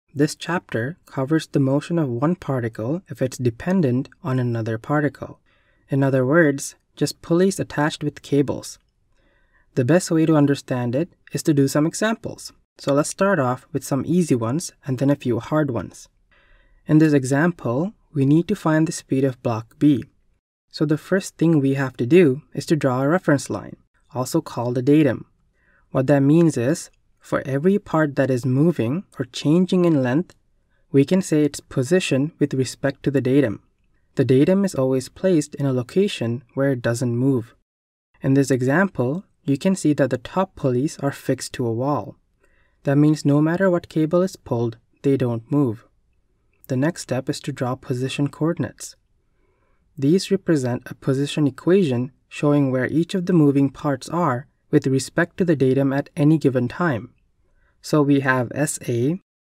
This chapter covers the motion of one particle if it's dependent on another particle. In other words, just pulleys attached with cables. The best way to understand it is to do some examples. So let's start off with some easy ones and then a few hard ones. In this example, we need to find the speed of block B. So the first thing we have to do is to draw a reference line, also called a datum. What that means is, for every part that is moving or changing in length, we can say its position with respect to the datum. The datum is always placed in a location where it doesn't move. In this example, you can see that the top pulleys are fixed to a wall. That means no matter what cable is pulled, they don't move. The next step is to draw position coordinates. These represent a position equation showing where each of the moving parts are with respect to the datum at any given time. So we have SA,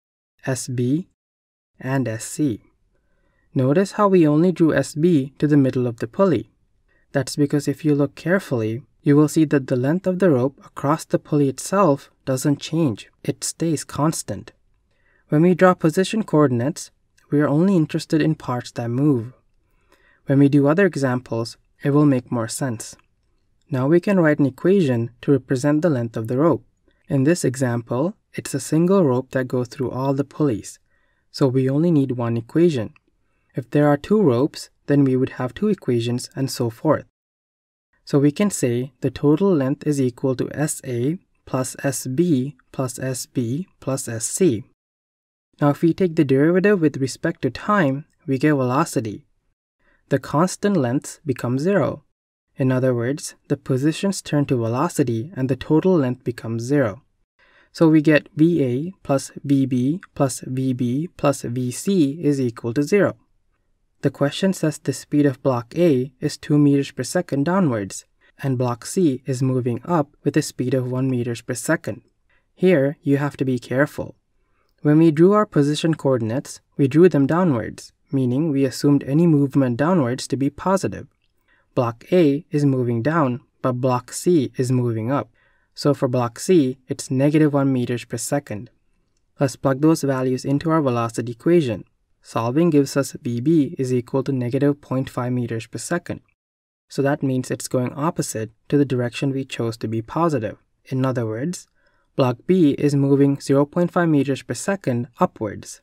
SB, and SC. Notice how we only drew SB to the middle of the pulley. That's because if you look carefully, you will see that the length of the rope across the pulley itself doesn't change. It stays constant. When we draw position coordinates, we are only interested in parts that move. When we do other examples, it will make more sense. Now we can write an equation to represent the length of the rope. In this example, it's a single rope that goes through all the pulleys, so we only need one equation. If there are two ropes, then we would have two equations and so forth. So we can say the total length is equal to SA plus SB plus SB plus SC. Now if we take the derivative with respect to time, we get velocity. The constant lengths become 0. In other words, the positions turn to velocity and the total length becomes 0. So we get VA plus VB plus VB plus VC is equal to 0. The question says the speed of block A is 2 meters per second downwards, and block C is moving up with a speed of 1 meters per second. Here, you have to be careful. When we drew our position coordinates, we drew them downwards, meaning we assumed any movement downwards to be positive. Block A is moving down, but block C is moving up. So for block C, it's negative 1 meters per second. Let's plug those values into our velocity equation. Solving gives us VB is equal to negative 0.5 meters per second. So that means it's going opposite to the direction we chose to be positive. In other words, block B is moving 0.5 meters per second upwards.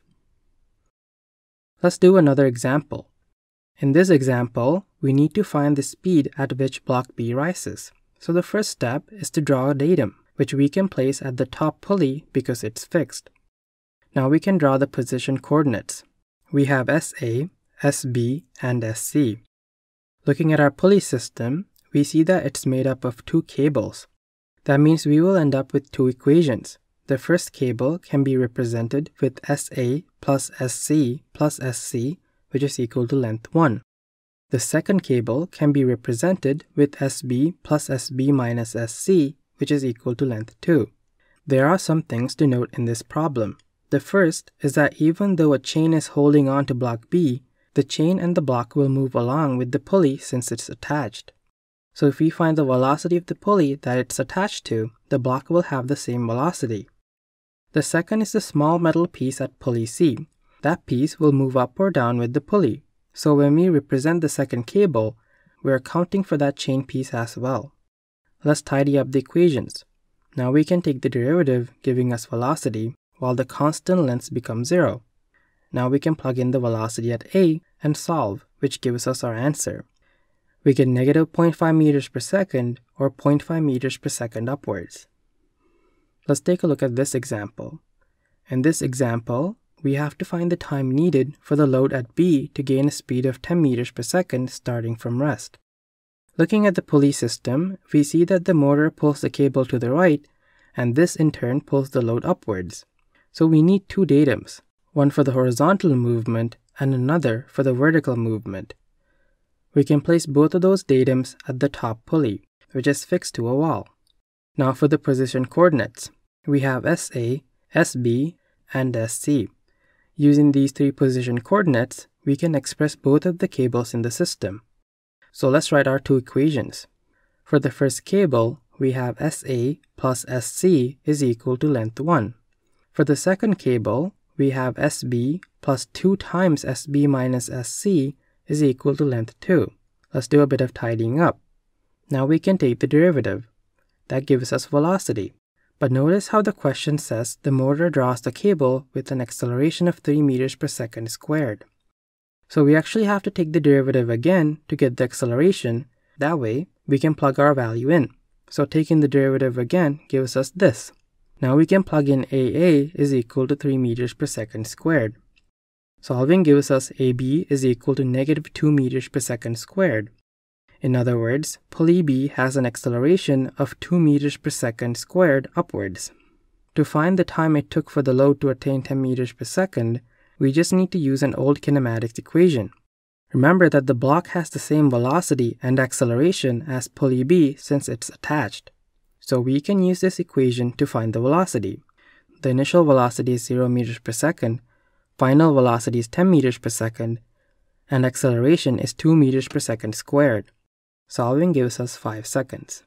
Let's do another example. In this example, we need to find the speed at which block B rises. So the first step is to draw a datum, which we can place at the top pulley because it's fixed. Now we can draw the position coordinates. We have SA, SB, and SC. Looking at our pulley system, we see that it's made up of two cables. That means we will end up with two equations. The first cable can be represented with SA plus SC plus SC, which is equal to length 1. The second cable can be represented with SB plus SB minus SC, which is equal to length 2. There are some things to note in this problem. The first is that even though a chain is holding on to block B, the chain and the block will move along with the pulley since it's attached. So if we find the velocity of the pulley that it's attached to, the block will have the same velocity. The second is the small metal piece at pulley C. That piece will move up or down with the pulley. So when we represent the second cable, we are accounting for that chain piece as well. Let's tidy up the equations. Now we can take the derivative giving us velocity, while the constant lengths become 0. Now we can plug in the velocity at A and solve, which gives us our answer. We get negative 0.5 meters per second or 0.5 meters per second upwards. Let's take a look at this example. In this example, we have to find the time needed for the load at B to gain a speed of 10 meters per second starting from rest. Looking at the pulley system, we see that the motor pulls the cable to the right, and this in turn pulls the load upwards. So we need two datums, one for the horizontal movement and another for the vertical movement. We can place both of those datums at the top pulley, which is fixed to a wall. Now for the position coordinates, we have SA, SB, and SC. Using these three position coordinates, we can express both of the cables in the system. So let's write our two equations. For the first cable, we have SA plus SC is equal to length 1. For the second cable, we have SB plus 2 times SB minus SC is equal to length 2. Let's do a bit of tidying up. Now we can take the derivative. That gives us velocity. But notice how the question says the motor draws the cable with an acceleration of 3 meters per second squared. So we actually have to take the derivative again to get the acceleration. That way, we can plug our value in. So taking the derivative again gives us this. Now we can plug in AA is equal to 3 meters per second squared. Solving gives us AB is equal to negative 2 meters per second squared. In other words, pulley B has an acceleration of 2 meters per second squared upwards. To find the time it took for the load to attain 10 meters per second, we just need to use an old kinematics equation. Remember that the block has the same velocity and acceleration as pulley B since it's attached. So we can use this equation to find the velocity. The initial velocity is 0 meters per second, final velocity is 10 meters per second, and acceleration is 2 meters per second squared. Solving gives us 5 seconds.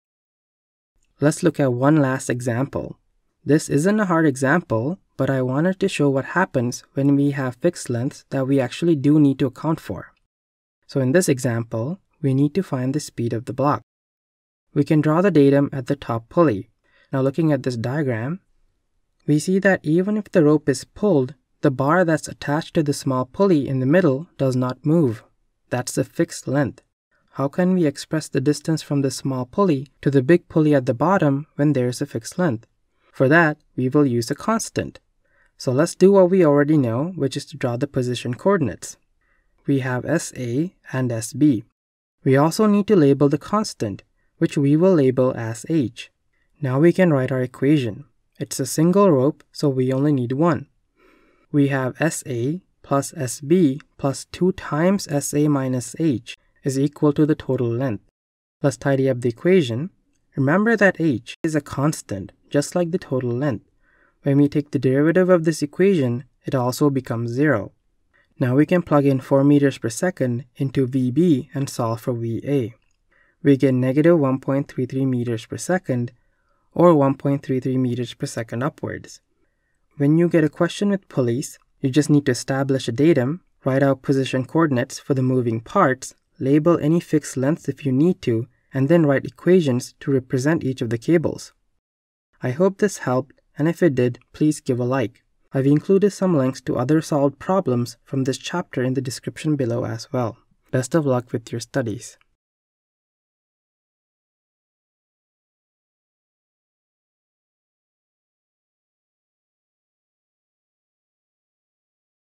Let's look at one last example. This isn't a hard example, but I wanted to show what happens when we have fixed lengths that we actually do need to account for. So in this example, we need to find the speed of the block. We can draw the datum at the top pulley. Now looking at this diagram, we see that even if the rope is pulled, the bar that's attached to the small pulley in the middle does not move. That's the fixed length. How can we express the distance from the small pulley to the big pulley at the bottom when there's a fixed length? For that, we will use a constant. So let's do what we already know, which is to draw the position coordinates. We have SA and SB. We also need to label the constant, which we will label as H. Now we can write our equation. It's a single rope, so we only need one. We have SA plus SB plus 2 times SA minus H is equal to the total length. Let's tidy up the equation. Remember that H is a constant, just like the total length. When we take the derivative of this equation, it also becomes 0. Now we can plug in 4 meters per second into VB and solve for VA. We get negative 1.33 meters per second, or 1.33 meters per second upwards. When you get a question with pulleys, you just need to establish a datum, write out position coordinates for the moving parts, label any fixed lengths if you need to, and then write equations to represent each of the cables. I hope this helped, and if it did, please give a like. I've included some links to other solved problems from this chapter in the description below as well. Best of luck with your studies.